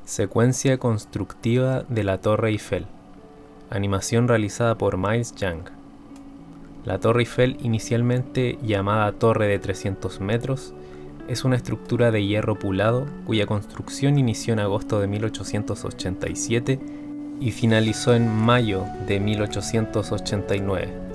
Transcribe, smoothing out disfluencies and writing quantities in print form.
Secuencia constructiva de la Torre Eiffel. Animación realizada por Miles Young. La Torre Eiffel, inicialmente llamada Torre de 300 metros, es una estructura de hierro pulado cuya construcción inició en agosto de 1887 y finalizó en mayo de 1889.